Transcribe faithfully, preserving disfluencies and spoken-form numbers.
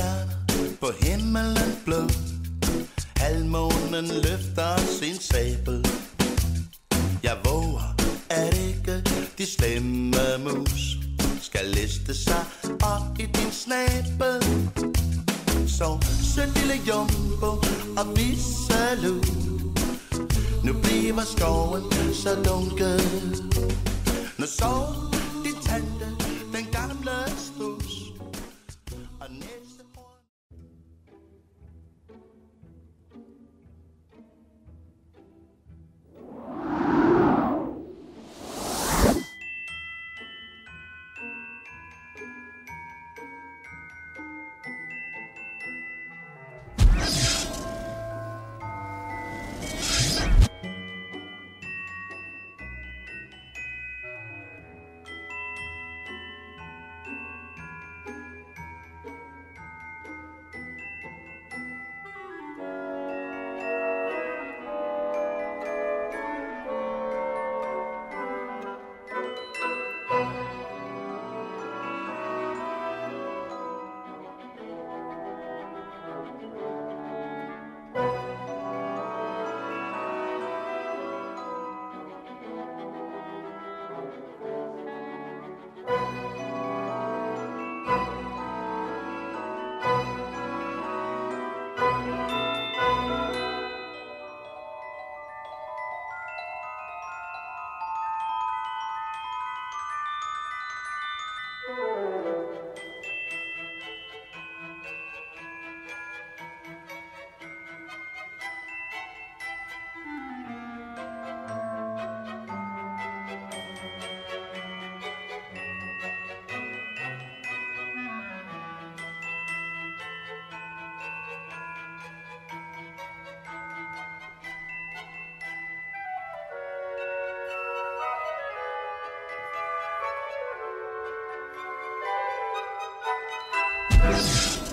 stjerner på himmelen blå. Halvmånen løfter sin sabel. Jeg våger, at ikke de slemme mus skal liste sig op i din snabel. Så sød lille jumbo og visalu, nu bliver skoven så dunkel. Nu sov de tante, den gamle strus og næsehorn. You